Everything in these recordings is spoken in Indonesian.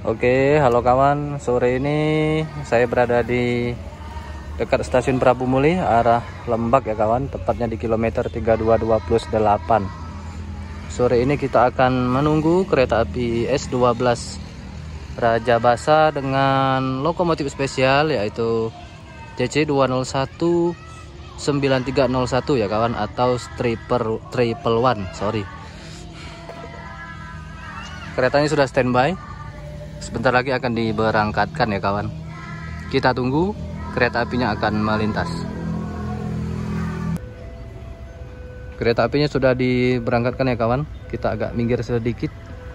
Oke, halo kawan. Sore ini saya berada di dekat stasiun Prabu Muli arah Lembak ya kawan, tepatnya di kilometer 322+8. Sore ini kita akan menunggu kereta api S12 Raja Basa dengan lokomotif spesial yaitu CC201-9301 ya kawan, atau triple one, sorry. Keretanya sudah standby. Sebentar lagi akan diberangkatkan ya kawan. Kita tunggu, kereta apinya akan melintas. Kereta apinya sudah diberangkatkan ya kawan. Kita agak minggir sedikit.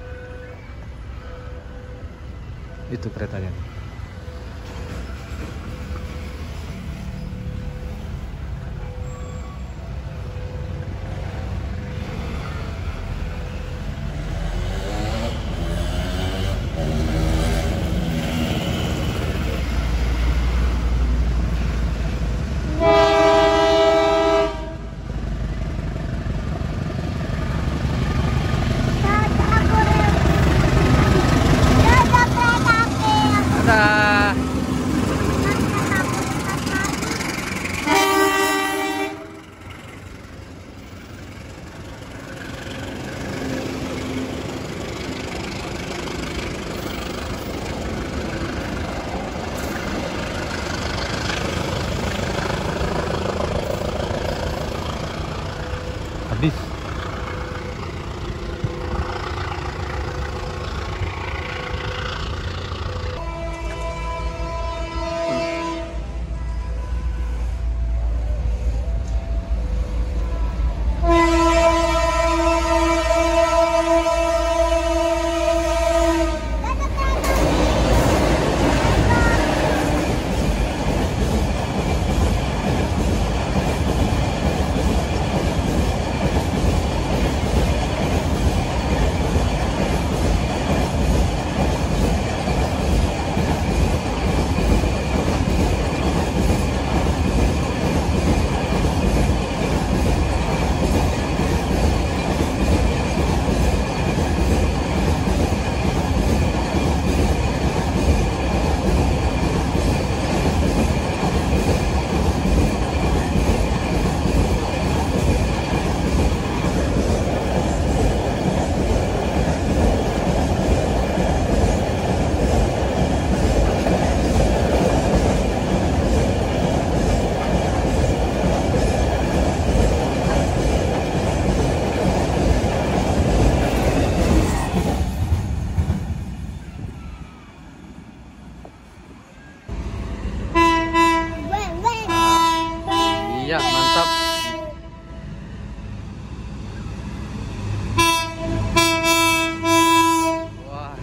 Itu keretanya. Habis. Iya, mantap. Wah.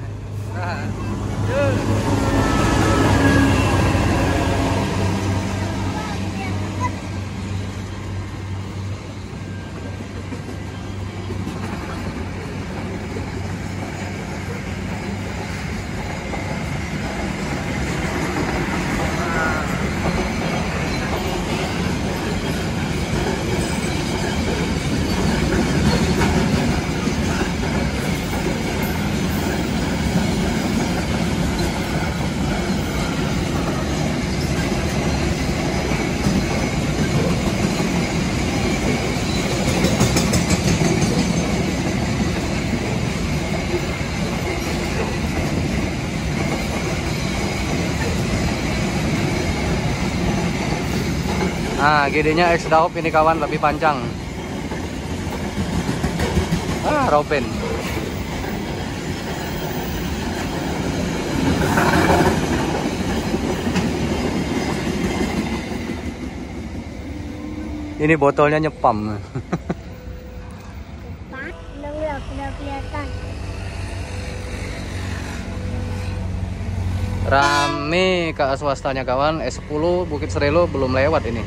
Nah, GD-nya X Daop ini kawan, lebih panjang. Ropen. Ini botolnya nyepam. Udah kelihatan. Rame ke swastanya kawan. S10 Bukit Serelo belum lewat ini.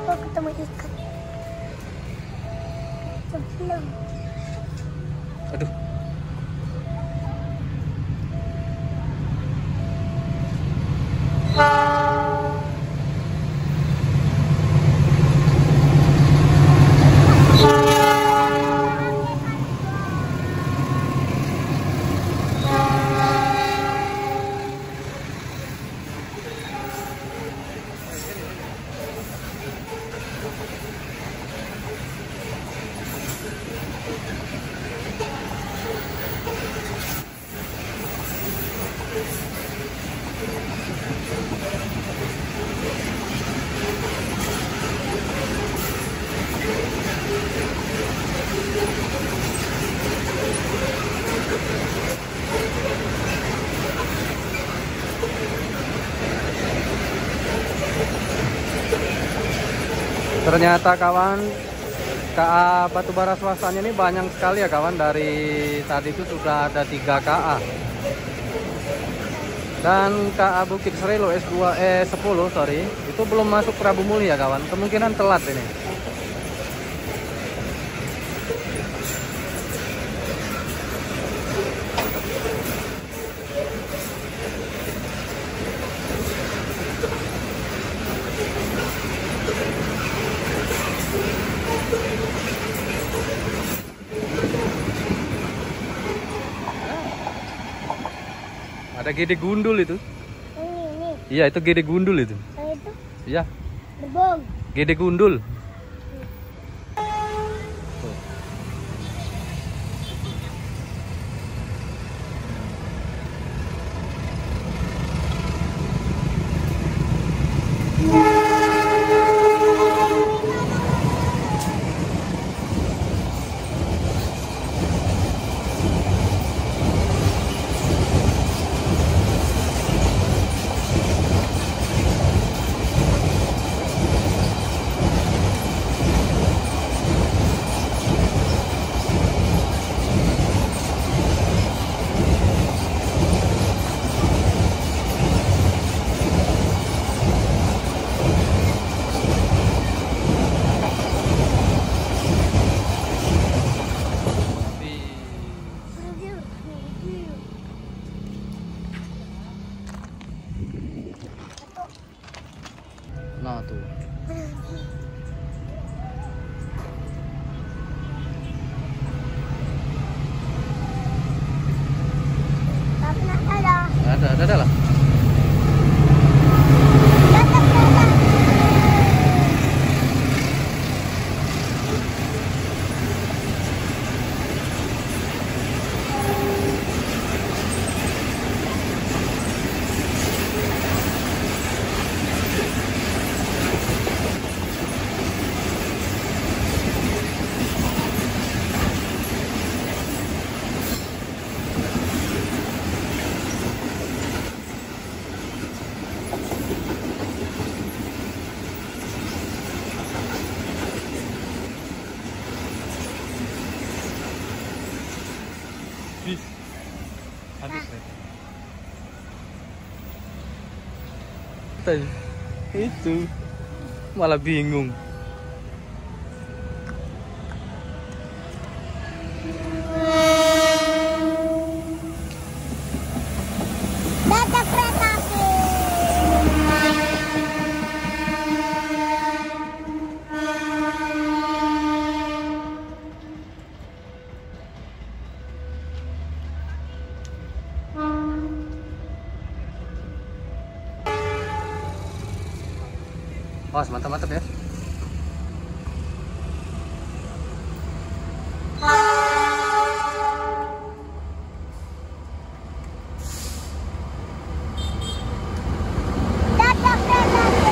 Kok ketemu ikan? Sebelum. Aduh. Ternyata kawan, KA batubara swastanya ini banyak sekali ya kawan. Dari tadi itu sudah ada 3 KA. Dan KA Bukit Serelo S10 sorry, itu belum masuk Prabu Muli ya kawan. Kemungkinan telat ini. Ada gede gundul itu. Ini. Iya, itu gede gundul itu. Yang itu Iya, berbong. gede gundul. Nah tuh. Tapi nak ada. Ada lah. Habis itu malah bingung. Dadah kereta api. Oh, mantap-mantap ya. Dadah kereta api.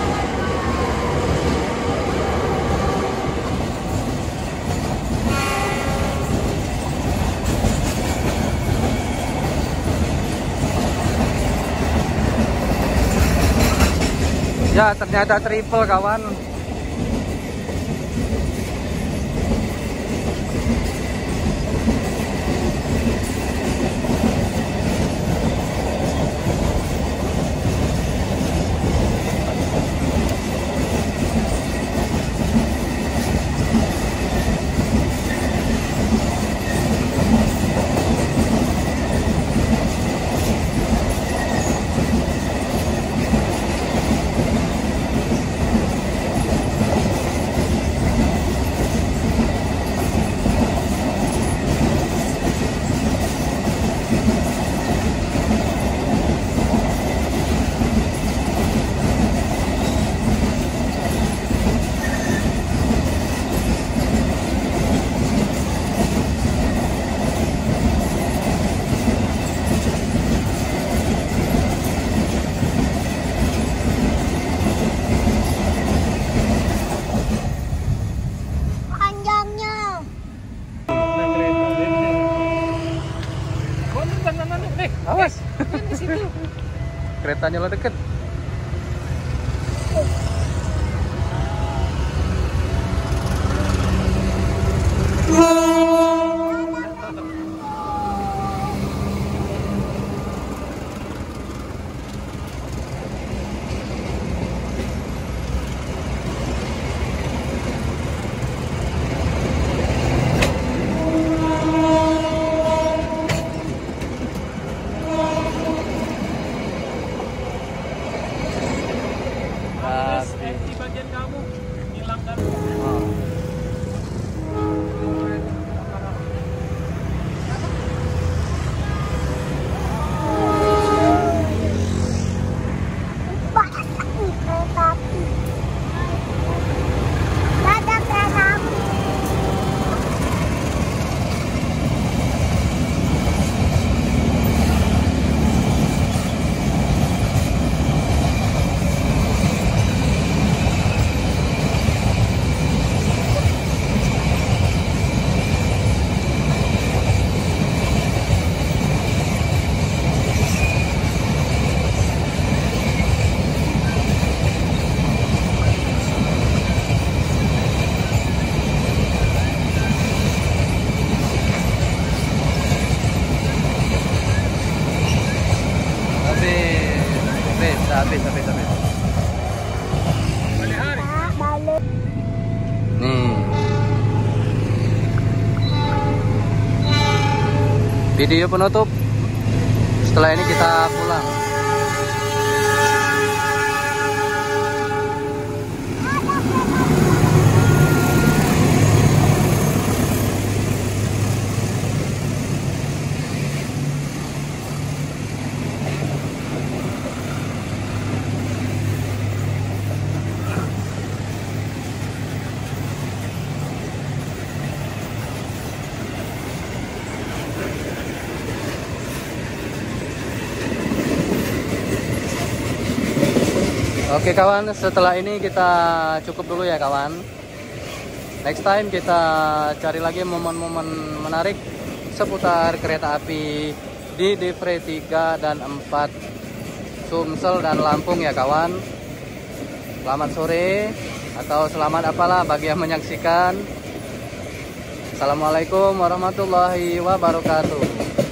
Ya, ternyata triple kawan. Awas. Keretanya lo deket. Di bagian kamu hilangkan. Kereta api. Dadah kereta api. Habis. Balik. Nih. Video penutup. Setelah ini kita pulang. Oke kawan, setelah ini kita cukup dulu ya kawan. Next time kita cari lagi momen-momen menarik seputar kereta api di Divre 3 dan 4 Sumsel dan Lampung ya kawan. Selamat sore atau selamat apalah bagi yang menyaksikan. Assalamualaikum warahmatullahi wabarakatuh.